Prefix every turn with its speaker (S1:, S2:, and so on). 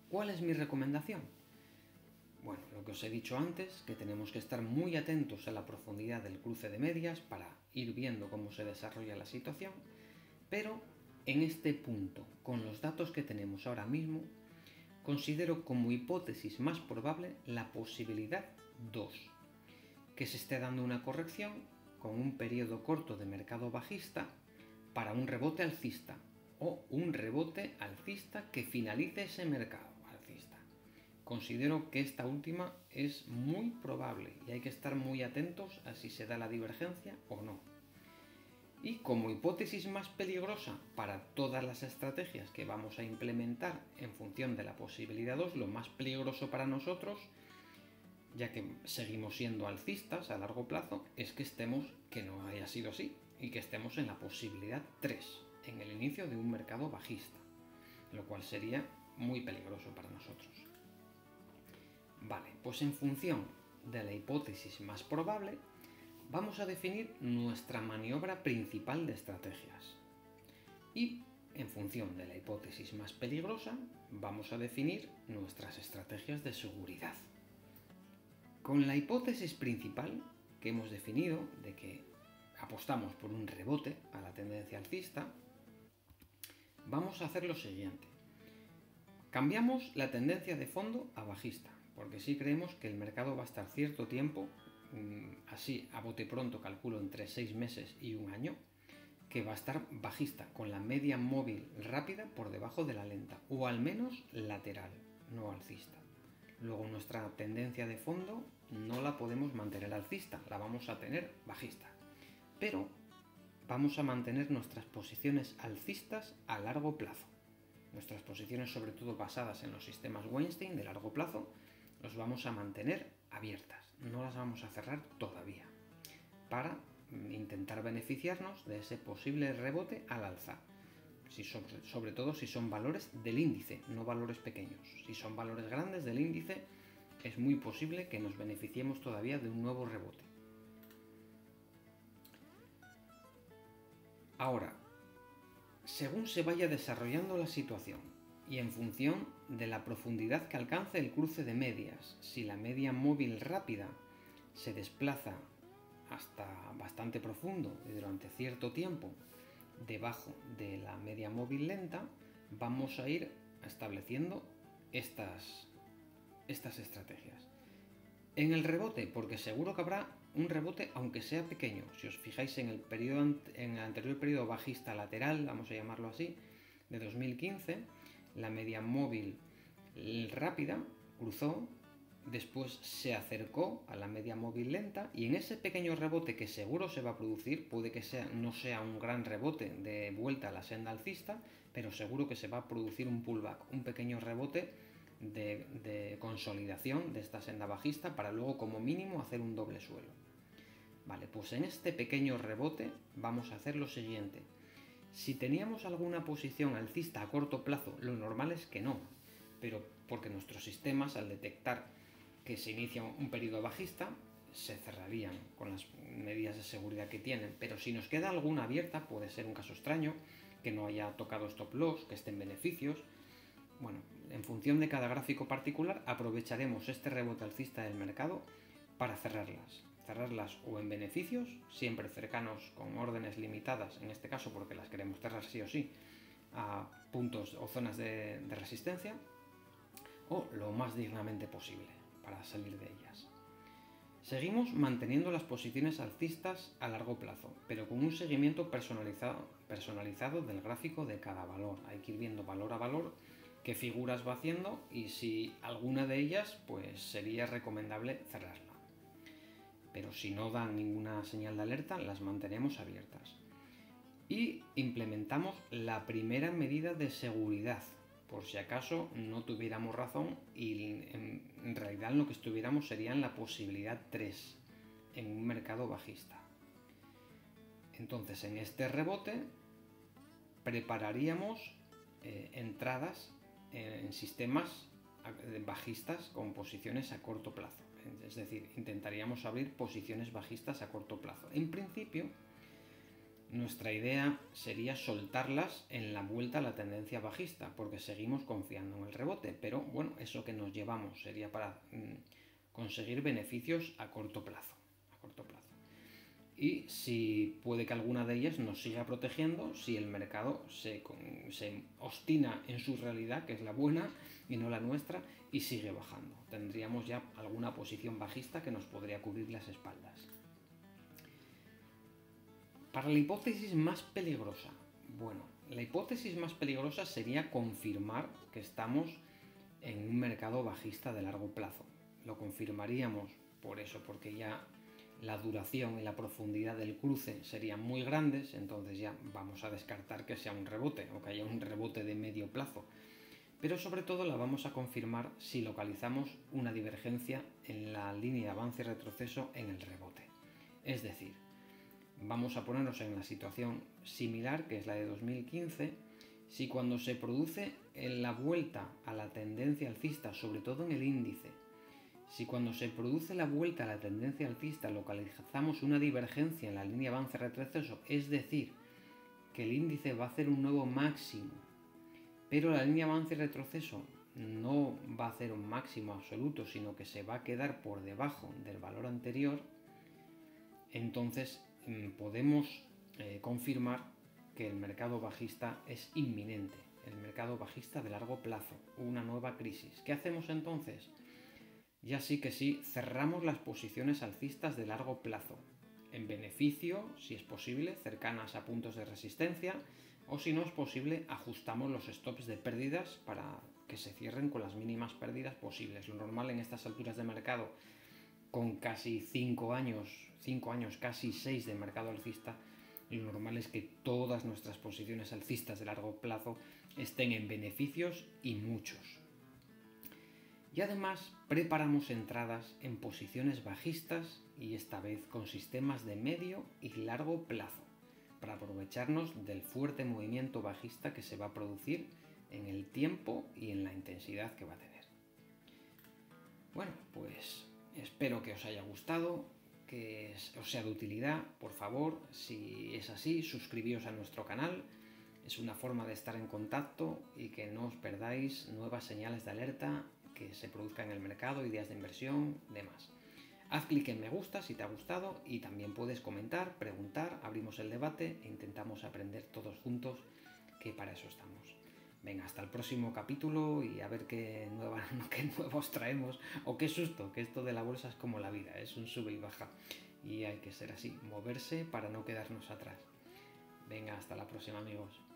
S1: ¿Cuál es mi recomendación? Bueno, lo que os he dicho antes, que tenemos que estar muy atentos a la profundidad del cruce de medias para ir viendo cómo se desarrolla la situación, pero en este punto, con los datos que tenemos ahora mismo, considero como hipótesis más probable la posibilidad 2, que se esté dando una corrección con un periodo corto de mercado bajista para un rebote alcista o un rebote alcista que finalice ese mercado alcista. Considero que esta última es muy probable y hay que estar muy atentos a si se da la divergencia o no. Y como hipótesis más peligrosa para todas las estrategias que vamos a implementar en función de la posibilidad 2, lo más peligroso para nosotros, ya que seguimos siendo alcistas a largo plazo, es que no haya sido así y que estemos en la posibilidad 3, en el inicio de un mercado bajista, lo cual sería muy peligroso para nosotros. Vale, pues en función de la hipótesis más probable, vamos a definir nuestra maniobra principal de estrategias. Y en función de la hipótesis más peligrosa, vamos a definir nuestras estrategias de seguridad. Con la hipótesis principal que hemos definido, de que apostamos por un rebote a la tendencia alcista, vamos a hacer lo siguiente. Cambiamos la tendencia de fondo a bajista, porque sí creemos que el mercado va a estar cierto tiempo, así a bote pronto calculo entre 6 meses y un año, que va a estar bajista, con la media móvil rápida por debajo de la lenta, o al menos lateral, no alcista. Luego nuestra tendencia de fondo no la podemos mantener alcista, la vamos a tener bajista. Pero vamos a mantener nuestras posiciones alcistas a largo plazo. Nuestras posiciones, sobre todo basadas en los sistemas Weinstein de largo plazo, los vamos a mantener abiertas, no las vamos a cerrar todavía, para intentar beneficiarnos de ese posible rebote al alza. Sobre todo si son valores del índice, no valores pequeños. Si son valores grandes del índice, es muy posible que nos beneficiemos todavía de un nuevo rebote. Ahora, según se vaya desarrollando la situación y en función de la profundidad que alcance el cruce de medias, si la media móvil rápida se desplaza hasta bastante profundo y durante cierto tiempo debajo de la media móvil lenta, vamos a ir estableciendo estas estrategias. En el rebote, porque seguro que habrá un rebote aunque sea pequeño. Si os fijáis en el anterior periodo bajista lateral, vamos a llamarlo así, de 2015, la media móvil rápida cruzó, después se acercó a la media móvil lenta y en ese pequeño rebote que seguro se va a producir, puede que no sea un gran rebote de vuelta a la senda alcista, pero seguro que se va a producir un pullback, un pequeño rebote de consolidación de esta senda bajista para luego como mínimo hacer un doble suelo. Vale, pues en este pequeño rebote vamos a hacer lo siguiente. Si teníamos alguna posición alcista a corto plazo, lo normal es que no, pero porque nuestros sistemas, al detectar que se inicia un periodo bajista, se cerrarían con las medidas de seguridad que tienen. Pero si nos queda alguna abierta, puede ser un caso extraño, que no haya tocado stop loss, que esté en beneficios. Bueno, en función de cada gráfico particular, aprovecharemos este rebote alcista del mercado para cerrarlas o en beneficios, siempre cercanos con órdenes limitadas, en este caso porque las queremos cerrar sí o sí, a puntos o zonas de resistencia, o lo más dignamente posible para salir de ellas. Seguimos manteniendo las posiciones alcistas a largo plazo, pero con un seguimiento personalizado del gráfico de cada valor. Hay que ir viendo valor a valor qué figuras va haciendo y si alguna de ellas, pues sería recomendable cerrarla. Pero si no dan ninguna señal de alerta, las mantenemos abiertas. Y implementamos la primera medida de seguridad, por si acaso no tuviéramos razón y en realidad lo que estuviéramos sería en la posibilidad 3, en un mercado bajista. Entonces en este rebote prepararíamos entradas en sistemas bajistas con posiciones a corto plazo. Es decir, intentaríamos abrir posiciones bajistas a corto plazo. En principio, nuestra idea sería soltarlas en la vuelta a la tendencia bajista, porque seguimos confiando en el rebote, pero bueno, eso que nos llevamos sería para conseguir beneficios a corto plazo. Y si puede que alguna de ellas nos siga protegiendo si el mercado se obstina en su realidad, que es la buena y no la nuestra, y sigue bajando. Tendríamos ya alguna posición bajista que nos podría cubrir las espaldas. Para la hipótesis más peligrosa, bueno, la hipótesis más peligrosa sería confirmar que estamos en un mercado bajista de largo plazo. Lo confirmaríamos por eso, porque ya la duración y la profundidad del cruce serían muy grandes, entonces ya vamos a descartar que sea un rebote o que haya un rebote de medio plazo. Pero sobre todo la vamos a confirmar si localizamos una divergencia en la línea de avance y retroceso en el rebote. Es decir, vamos a ponernos en la situación similar, que es la de 2015, si cuando se produce la vuelta a la tendencia alcista, sobre todo en el índice, si cuando se produce la vuelta a la tendencia alcista localizamos una divergencia en la línea avance-retroceso, es decir, que el índice va a hacer un nuevo máximo, pero la línea avance-retroceso no va a hacer un máximo absoluto, sino que se va a quedar por debajo del valor anterior, entonces podemos confirmar que el mercado bajista es inminente, el mercado bajista de largo plazo, una nueva crisis. ¿Qué hacemos entonces? Ya sí que sí, cerramos las posiciones alcistas de largo plazo, en beneficio, si es posible, cercanas a puntos de resistencia, o si no es posible, ajustamos los stops de pérdidas para que se cierren con las mínimas pérdidas posibles. Lo normal en estas alturas de mercado, con casi 5 años, casi 6 de mercado alcista, lo normal es que todas nuestras posiciones alcistas de largo plazo estén en beneficios y muchos. Y además preparamos entradas en posiciones bajistas y esta vez con sistemas de medio y largo plazo para aprovecharnos del fuerte movimiento bajista que se va a producir en el tiempo y en la intensidad que va a tener. Bueno, pues espero que os haya gustado, que os sea de utilidad. Por favor, si es así, suscribíos a nuestro canal. Es una forma de estar en contacto y que no os perdáis nuevas señales de alerta que se produzcan en el mercado, ideas de inversión, demás. Haz clic en me gusta si te ha gustado y también puedes comentar, preguntar, abrimos el debate e intentamos aprender todos juntos, que para eso estamos. Venga, hasta el próximo capítulo y a ver qué nuevos traemos, o qué susto, que esto de la bolsa es como la vida, es un sube y baja y hay que ser así, moverse para no quedarnos atrás. Venga, hasta la próxima, amigos.